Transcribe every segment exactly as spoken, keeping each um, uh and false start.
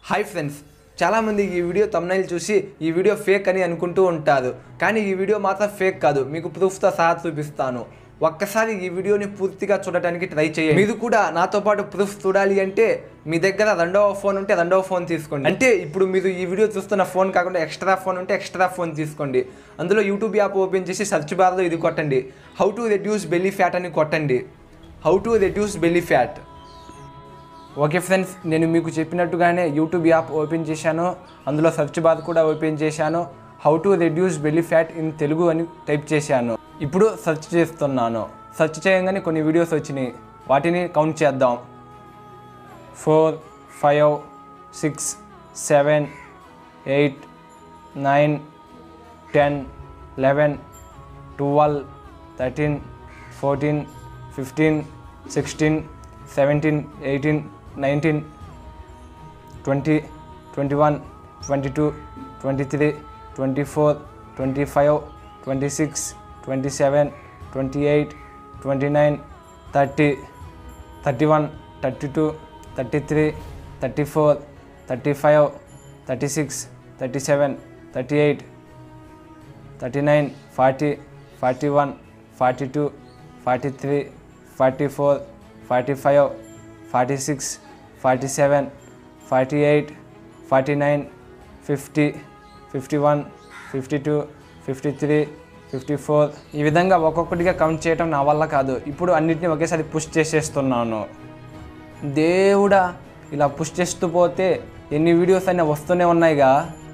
Hi friends, చాలామంది ఈ video thumbnail చూసి ఈ వీడియో ఫేక్ అని అనుకుంటూ ఉంటారు. కానీ ఈ వీడియో మాత్రం ఫేక్ కాదు, మీకు ప్రూఫ్తో సహా చూపిస్తాను. ఒక్కసారి ఈ వీడియోని పూర్తిగా చూడటానికి ట్రై చేయండి. మీరు కూడా నాతో పాటు ప్రూఫ్ చూడాలి అంటే మీ దగ్గర రెండవ ఫోన్ ఉంటే రెండవ ఫోన్ తీసుకోండి. అంటే ఇప్పుడు మీరు ఈ వీడియో చూస్తున్న ఫోన్ కాకుండా ఎక్స్ట్రా ఫోన్ ఉంటే ఎక్స్ట్రా ఫోన్ తీసుకోండి. అందులో యూట్యూబ్ యాప్ ఓపెన్ చేసి సెర్చ్ బార్లో ఇది కొట్టండి, how to reduce belly fat అని కొట్టండి. How to reduce belly fat. Okay friends, నేను మీకు చెప్పినట్టుగానే యూట్యూబ్ యాప్ ఓపెన్ చేశాను, అందులో సెర్చ్ బార్ కూడా ఓపెన్ చేశాను. How to reduce belly fat in Telugu అని టైప్ చేశాను. ఇప్పుడు సెర్చ్ చేస్తున్నాను. సెర్చ్ చేయగానే కొన్ని వీడియోస్ వచ్చినాయి, వాటిని కౌంట్ చేద్దాం. Four five six seven eight nine ten eleven twelve thirteen fourteen fifteen sixteen seventeen eighteen nineteen twenty twenty one twenty two twenty three twenty four twenty five twenty six twenty seven twenty eight twenty nine thirty thirty one thirty two thirty three thirty four thirty five thirty six thirty seven thirty eight thirty nine forty forty one forty two forty three forty four forty five forty six forty seven forty eight forty nine fifty fifty one fifty two fifty three fifty four ఈ విధంగా ఒక్కొక్కటిగా count చేయడం నా వల్ల కాదు. ఇప్పుడు అన్నిటిని ఒకేసారి పుష్ చేసేస్తున్నాను. దేవుడా, ఇలా పుష్ చేస్తూ పోతే ఎన్ని వీడియోస్ అయినా వస్తూనే ఉన్నాయిగా.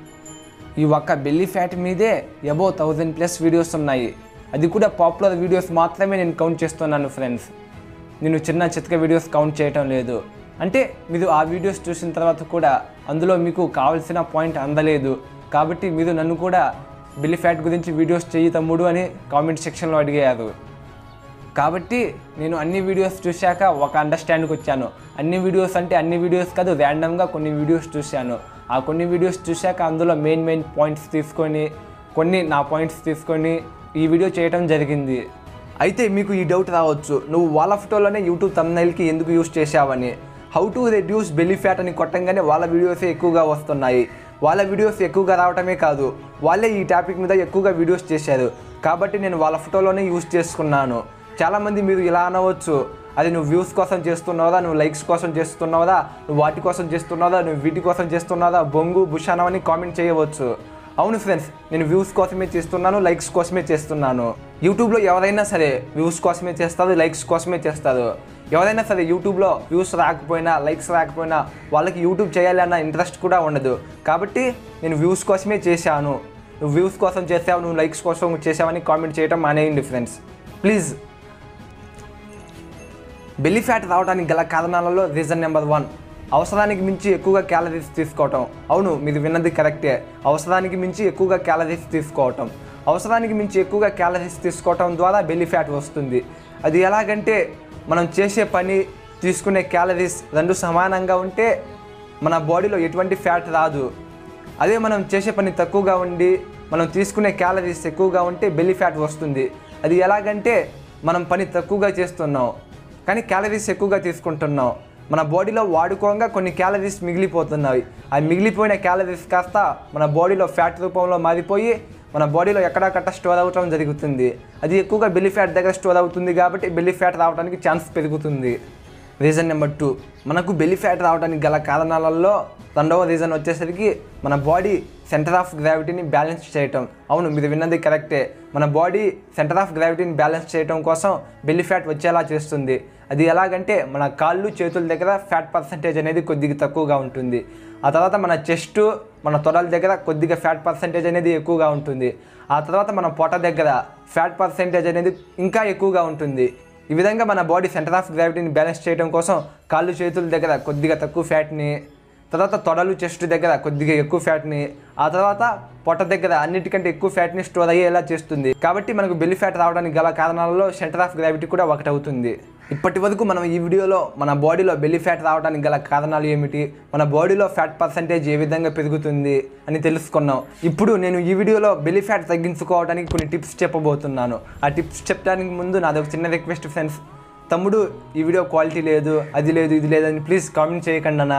ఈ ఒక్క బెల్లీ ఫ్యాట్ మీదే అబౌవ్ థౌజండ్ ప్లస్ వీడియోస్ ఉన్నాయి. అది కూడా పాపులర్ వీడియోస్ మాత్రమే నేను కౌంట్ చేస్తున్నాను ఫ్రెండ్స్. నేను చిన్న చితక వీడియోస్ కౌంట్ చేయటం లేదు. అంటే మీరు ఆ వీడియోస్ చూసిన తర్వాత కూడా అందులో మీకు కావాల్సిన పాయింట్ అందలేదు కాబట్టి మీరు నన్ను కూడా బెల్లీ ఫ్యాట్ గురించి వీడియోస్ చెయ్యి తమ్ముడు అని కామెంట్ సెక్షన్లో అడిగారు. కాబట్టి నేను అన్ని వీడియోస్ చూశాక ఒక అండర్స్టాండ్కి వచ్చాను. అన్ని వీడియోస్ అంటే అన్ని వీడియోస్ కాదు, ర్యాండమ్గా కొన్ని వీడియోస్ చూశాను. ఆ కొన్ని వీడియోస్ చూశాక అందులో మెయిన్ మెయిన్ పాయింట్స్ తీసుకొని కొన్ని నా పాయింట్స్ తీసుకొని ఈ వీడియో చేయడం జరిగింది. అయితే మీకు ఈ డౌట్ రావచ్చు, నువ్వు వాళ్ళ ఫోటోలోనే యూట్యూబ్ థంబ్నెయిల్కి ఎందుకు యూస్ చేశావని. How to reduce belly fat అని కొట్టంగానే వాళ్ళ వీడియోసే ఎక్కువగా వస్తున్నాయి. వాళ్ళ వీడియోస్ ఎక్కువగా రావటమే కాదు, వాళ్ళే ఈ టాపిక్ మీద ఎక్కువగా వీడియోస్ చేశారు కాబట్టి నేను వాళ్ళ ఫోటోలోనే యూస్ చేసుకున్నాను. చాలామంది మీరు ఇలా అనవచ్చు, అది నువ్వు వ్యూస్ కోసం చేస్తున్నావుదా, నువ్వు లైక్స్ కోసం చేస్తున్నావుదా, నువ్వు వాటి కోసం చేస్తున్నావుదా, నువ్వు వీటి కోసం చేస్తున్నావుదా, బొంగు బుషానం అని కామెంట్ చేయవచ్చు. అవును ఫ్రెండ్స్, నేను వ్యూస్ కోసమే చేస్తున్నాను, లైక్స్ కోసమే చేస్తున్నాను. యూట్యూబ్లో ఎవరైనా సరే వ్యూస్ కోసమే చేస్తారు, లైక్స్ కోసమే చేస్తారు. ఎవరైనా సరే యూట్యూబ్లో వ్యూస్ రాకపోయినా లైక్స్ రాకపోయినా వాళ్ళకి యూట్యూబ్ చేయాలి అన్న ఇంట్రెస్ట్ కూడా ఉండదు. కాబట్టి నేను వ్యూస్ కోసమే చేశాను. నువ్వు వ్యూస్ కోసం చేసావు, నువ్వు లైక్స్ కోసం చేసావని కామెంట్ చేయడం మానేయండి ఫ్రెండ్స్ ప్లీజ్. బెల్లీ ఫ్యాట్ రావడానికి గల కారణాలలో రీజన్ నెంబర్ వన్, అవసరానికి మించి ఎక్కువగా క్యాలరీస్ తీసుకోవటం. అవును, మీరు విన్నది కరెక్టే, అవసరానికి మించి ఎక్కువగా క్యాలరీస్ తీసుకోవటం. అవసరానికి మించి ఎక్కువగా క్యాలరీస్ తీసుకోవటం ద్వారా బెల్లీ ఫ్యాట్ వస్తుంది. అది ఎలాగంటే మనం చేసే పని, తీసుకునే క్యాలరీస్ రెండు సమానంగా ఉంటే మన బాడీలో ఎటువంటి ఫ్యాట్ రాదు. అదే మనం చేసే పని తక్కువగా ఉండి మనం తీసుకునే క్యాలరీస్ ఎక్కువగా ఉంటే బెల్లీ ఫ్యాట్ వస్తుంది. అది ఎలాగంటే మనం పని తక్కువగా చేస్తున్నాం కానీ క్యాలరీస్ ఎక్కువగా తీసుకుంటున్నాం. మన బాడీలో వాడుకోగా కొన్ని క్యాలరీస్ మిగిలిపోతున్నాయి. ఆ మిగిలిపోయిన క్యాలరీస్ కాస్త మన బాడీలో ఫ్యాట్ రూపంలో మారిపోయి మన బాడీలో ఎక్కడక్కడ స్టోర్ అవ్వటం జరుగుతుంది. అది ఎక్కువగా బెల్లీ ఫ్యాట్ దగ్గర స్టోర్ అవుతుంది కాబట్టి బెల్లీ ఫ్యాట్ రావడానికి ఛాన్స్ పెరుగుతుంది. రీజన్ నెంబర్ టూ, మనకు బెల్లీ ఫ్యాట్ రావడానికి గల కారణాలలో రెండవ రీజన్ వచ్చేసరికి మన బాడీ సెంటర్ ఆఫ్ గ్రావిటీని బ్యాలెన్స్ చేయటం. అవును, మీరు విన్నది కరెక్టే, మన బాడీ సెంటర్ ఆఫ్ గ్రావిటీని బ్యాలెన్స్ చేయడం కోసం బెల్లీ ఫ్యాట్ వచ్చేలా చేస్తుంది. అది ఎలాగంటే మన కాళ్ళు చేతుల దగ్గర ఫ్యాట్ పర్సంటేజ్ అనేది కొద్దిగా తక్కువగా ఉంటుంది. ఆ తర్వాత మన చెస్ట్, మన తొడల దగ్గర కొద్దిగా ఫ్యాట్ పర్సంటేజ్ అనేది ఎక్కువగా ఉంటుంది. ఆ తర్వాత మన పొట్ట దగ్గర ఫ్యాట్ పర్సంటేజ్ అనేది ఇంకా ఎక్కువగా ఉంటుంది. ఈ విధంగా మన బాడీ సెంటర్ ఆఫ్ గ్రావిటీని బ్యాలెన్స్ చేయడం కోసం కాళ్ళు చేతుల దగ్గర కొద్దిగా తక్కువ ఫ్యాట్ని, తర్వాత తొడలు చెస్ట్ దగ్గర కొద్దిగా ఎక్కువ ఫ్యాట్ని, ఆ తర్వాత పొట్ట దగ్గర అన్నిటికంటే ఎక్కువ ఫ్యాట్ని స్టోర్ అయ్యేలా చేస్తుంది. కాబట్టి మనకు బెల్లీ ఫ్యాట్ రావడానికి గల కారణాలలో సెంటర్ ఆఫ్ గ్రావిటీ కూడా ఒకటి అవుతుంది. ఇప్పటి వరకు మనం ఈ వీడియోలో మన బాడీలో బెల్లీ ఫ్యాట్ రావడానికి గల కారణాలు ఏమిటి, మన బాడీలో ఫ్యాట్ పర్సంటేజ్ ఏ విధంగా పెరుగుతుంది అని తెలుసుకున్నాం. ఇప్పుడు నేను ఈ వీడియోలో బెల్లీ ఫ్యాట్ తగ్గించుకోవడానికి కొన్ని టిప్స్ చెప్పబోతున్నాను. ఆ టిప్స్ చెప్పడానికి ముందు నాది ఒక చిన్న రిక్వెస్ట్ ఫ్రెండ్స్, తమ్ముడు ఈ వీడియో క్వాలిటీ లేదు, అది లేదు, ఇది లేదని ప్లీజ్ కామెంట్ చేయకండి అన్న.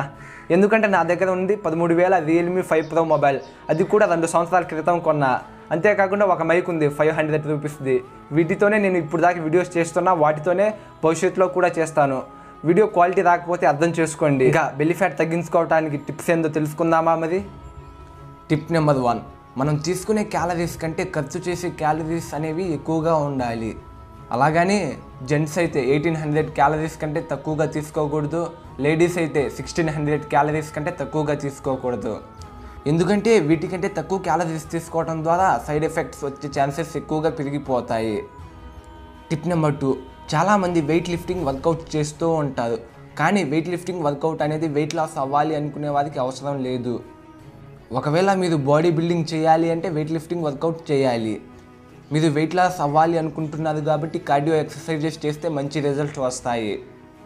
ఎందుకంటే నా దగ్గర ఉంది పదమూడు వేల రియల్మీ ఫైవ్ ప్రో మొబైల్, అది కూడా రెండు సంవత్సరాల క్రితం కొన్నా. అంతేకాకుండా ఒక మైక్ ఉంది ఫైవ్ హండ్రెడ్ రూపీస్ది. వీటితోనే నేను ఇప్పుడు దాకా వీడియోస్ చేస్తున్నా, వాటితోనే భవిష్యత్తులో కూడా చేస్తాను. వీడియో క్వాలిటీ రాకపోతే అర్థం చేసుకోండి. ఇక బెల్లీ ఫ్యాట్ తగ్గించుకోవడానికి టిప్స్ ఏందో తెలుసుకుందామా మరి. టిప్ నెంబర్ వన్, మనం తీసుకునే క్యాలరీస్ కంటే ఖర్చు చేసే క్యాలరీస్ అనేవి ఎక్కువగా ఉండాలి. అలాగని జెంట్స్ అయితే ఎయిటీన్ హండ్రెడ్ క్యాలరీస్ కంటే తక్కువగా తీసుకోకూడదు, లేడీస్ అయితే సిక్స్టీన్ హండ్రెడ్ క్యాలరీస్ కంటే తక్కువగా తీసుకోకూడదు. ఎందుకంటే వీటికంటే తక్కువ క్యాలరీస్ తీసుకోవడం ద్వారా సైడ్ ఎఫెక్ట్స్ వచ్చే ఛాన్సెస్ ఎక్కువగా పెరిగిపోతాయి. టిప్ నెంబర్ టూ, చాలామంది వెయిట్ లిఫ్టింగ్ వర్కౌట్ చేస్తూ ఉంటారు, కానీ వెయిట్ లిఫ్టింగ్ వర్కౌట్ అనేది వెయిట్ లాస్ అవ్వాలి అనుకునే వారికి అవసరం లేదు. ఒకవేళ మీరు బాడీ బిల్డింగ్ చేయాలి అంటే వెయిట్ లిఫ్టింగ్ వర్కౌట్ చేయాలి. మీరు వెయిట్ లాస్ అవ్వాలి అనుకుంటున్నారు కాబట్టి కార్డియో ఎక్సర్సైజెస్ చేస్తే మంచి రిజల్ట్స్ వస్తాయి.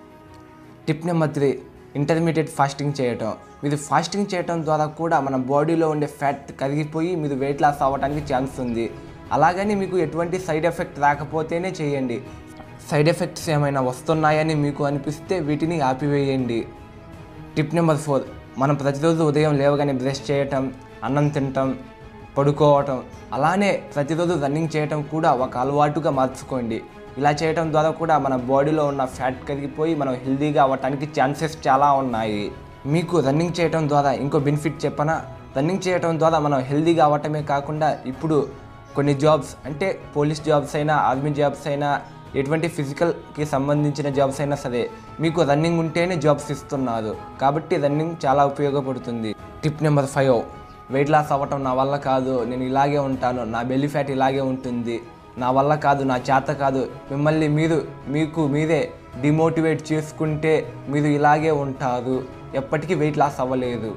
Tip number three, intermediate fasting చేయటం. మీరు ఫాస్టింగ్ చేయటం ద్వారా కూడా మన బాడీలో ఉండే ఫ్యాట్ కరిగిపోయి మీరు వెయిట్ లాస్ అవ్వడానికి ఛాన్స్ ఉంది. అలాగని మీకు ఎటువంటి సైడ్ ఎఫెక్ట్ రాకపోతేనే చేయండి. సైడ్ ఎఫెక్ట్స్ ఏమైనా వస్తున్నాయని మీకు అనిపిస్తే వీటిని ఆపివేయండి. టిప్ నెంబర్ ఫోర్, మనం ప్రతిరోజు ఉదయం లేవగానే బ్రష్ చేయటం, అన్నం తినటం, పడుకోవటం, అలానే ప్రతిరోజు రన్నింగ్ చేయటం కూడా ఒక అలవాటుగా మార్చుకోండి. ఇలా చేయటం ద్వారా కూడా మన బాడీలో ఉన్న ఫ్యాట్ కరిగిపోయి మనం హెల్తీగా అవ్వటానికి ఛాన్సెస్ చాలా ఉన్నాయి. మీకు రన్నింగ్ చేయటం ద్వారా ఇంకో బెనిఫిట్ చెప్పనా? రన్నింగ్ చేయటం ద్వారా మనం హెల్తీగా అవ్వటమే కాకుండా ఇప్పుడు కొన్ని జాబ్స్ అంటే పోలీస్ జాబ్స్ అయినా, ఆర్మీ జాబ్స్ అయినా, ఎటువంటి ఫిజికల్కి సంబంధించిన జాబ్స్ అయినా సరే మీకు రన్నింగ్ ఉంటేనే జాబ్స్ ఇస్తున్నారు. కాబట్టి రన్నింగ్ చాలా ఉపయోగపడుతుంది. Tip number five, weight loss అవ్వటం నా వల్ల కాదు, నేను ఇలాగే ఉంటాను, నా బెల్లీ ఫ్యాట్ ఇలాగే ఉంటుంది, నా వల్ల కాదు, నా చేత కాదు, మిమ్మల్ని మీరు మీకు మీరే డిమోటివేట్ చేసుకుంటే మీరు ఇలాగే ఉంటారు, ఎప్పటికీ వెయిట్ లాస్ అవ్వలేదు.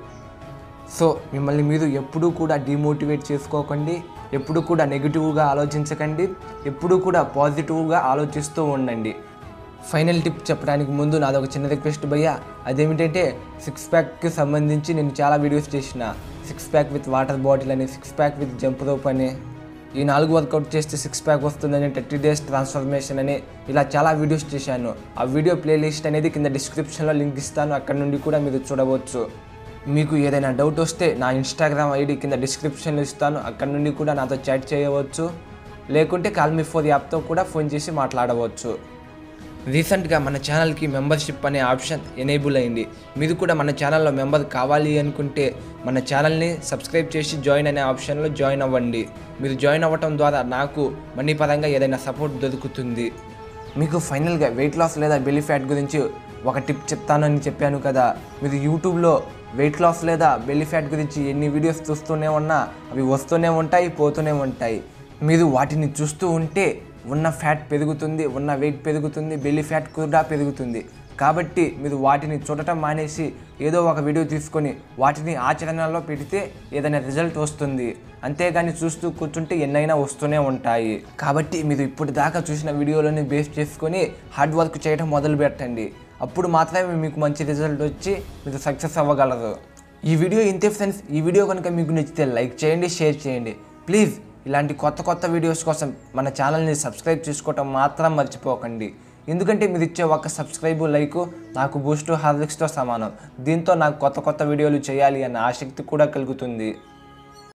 సో మిమ్మల్ని మీరు ఎప్పుడూ కూడా డిమోటివేట్ చేసుకోకండి, ఎప్పుడు కూడా నెగిటివ్గా ఆలోచించకండి, ఎప్పుడూ కూడా పాజిటివ్గా ఆలోచిస్తూ ఉండండి. ఫైనల్ టిప్ చెప్పడానికి ముందు నాది ఒక చిన్న రిక్వెస్ట్ భయ్యా, అదేమిటంటే సిక్స్ ప్యాక్కి సంబంధించి నేను చాలా వీడియోస్ చేసిన. Six pack with water bottle అని, six pack with jump rope అని, ఈ నాలుగు వర్కౌట్ చేస్తే సిక్స్ ప్యాక్ వస్తుందని, థర్టీ డేస్ ట్రాన్స్ఫర్మేషన్ అని, ఇలా చాలా వీడియోస్ చేశాను. ఆ వీడియో ప్లేలిస్ట్ అనేది కింద డిస్క్రిప్షన్లో లింక్ ఇస్తాను, అక్కడ నుండి కూడా మీరు చూడవచ్చు. మీకు ఏదైనా డౌట్ వస్తే నా ఇన్స్టాగ్రామ్ ఐడి కింద డిస్క్రిప్షన్లో ఇస్తాను, అక్కడ నుండి కూడా నాతో చాట్ చేయవచ్చు, లేకుంటే కాల్ మీ ఫోర్ యాప్తో కూడా ఫోన్ చేసి మాట్లాడవచ్చు. రీసెంట్గా మన ఛానల్కి మెంబర్షిప్ అనే ఆప్షన్ ఎనేబుల్ అయింది. మీరు కూడా మన ఛానల్లో మెంబర్ కావాలి అనుకుంటే మన ఛానల్ని సబ్స్క్రైబ్ చేసి జాయిన్ అనే ఆప్షన్లో జాయిన్ అవ్వండి. మీరు జాయిన్ అవ్వటం ద్వారా నాకు మనీ పరంగా ఏదైనా సపోర్ట్ దొరుకుతుంది. మీకు ఫైనల్గా వెయిట్ లాస్ లేదా బెల్లీ ఫ్యాట్ గురించి ఒక టిప్ చెప్తానని చెప్పాను కదా. మీరు యూట్యూబ్లో వెయిట్ లాస్ లేదా బెల్లీ ఫ్యాట్ గురించి ఎన్ని వీడియోస్ చూస్తూనే ఉన్నా అవి వస్తూనే ఉంటాయి, పోతూనే ఉంటాయి. మీరు వాటిని చూస్తూ ఉంటే ఉన్న ఫ్యాట్ పెరుగుతుంది, ఉన్న వెయిట్ పెరుగుతుంది, బెల్లీ ఫ్యాట్ కూడా పెరుగుతుంది. కాబట్టి మీరు వాటిని చూడటం మానేసి ఏదో ఒక వీడియో తీసుకొని వాటిని ఆచరణలో పెడితే ఏదైనా రిజల్ట్ వస్తుంది. అంతేగాని చూస్తూ కూర్చుంటే ఎన్నైనా వస్తూనే ఉంటాయి. కాబట్టి మీరు ఇప్పుడు దాకా చూసిన వీడియోలని బేస్ చేసుకొని హార్డ్ వర్క్ చేయడం మొదలు పెట్టండి. అప్పుడు మాత్రమే మీకు మంచి రిజల్ట్ వచ్చి మీరు సక్సెస్ అవ్వగలరు. ఈ వీడియో ఇంతే ఫ్రెండ్స్. ఈ వీడియో కనుక మీకు నచ్చితే లైక్ చేయండి, షేర్ చేయండి. ప్లీజ్ ఇలాంటి కొత్త కొత్త వీడియోస్ కోసం మన ఛానల్ని సబ్స్క్రైబ్ చేసుకోవటం మాత్రం మర్చిపోకండి. ఎందుకంటే మీరు ఇచ్చే ఒక సబ్స్క్రైబ్, లైక్ నాకు బూస్ట్ హార్లిక్స్తో సమానం. దీంతో నాకు కొత్త కొత్త వీడియోలు చేయాలి అన్న ఆసక్తి కూడా కలుగుతుంది.